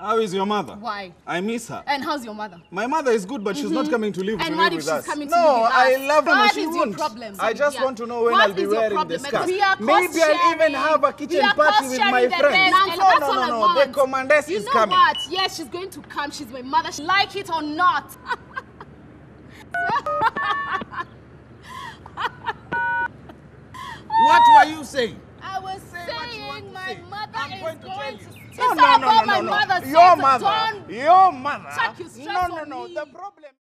How is your mother? Why? I miss her. And how's your mother? My mother is good, but she's not coming to live with And us. what if she's coming to No, live with us? I love her, but What she is won't. your problem? I just want to know when What I'll be is your wearing problem? this skirt. We are Maybe I'll even have a kitchen party with my friends. No. The commandess is coming. You know what? Yes, she's going to come. She's my mother. She like it or not. What were you saying? I was saying my mother is going to No. my mother. Your mother. Check your stress on me. The problem.